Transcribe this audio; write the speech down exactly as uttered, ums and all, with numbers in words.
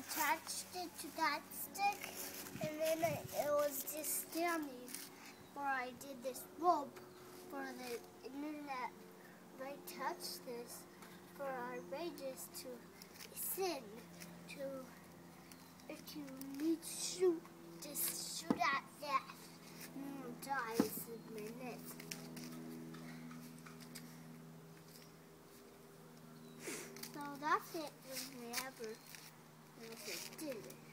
attached it to that stick, and then it, it was just standing. Or I did this rope for the internet. If I touch this for our rages to send to if you need to shoot, just shoot at that. And you'll die in minutes. So that's it. Whenever I did it.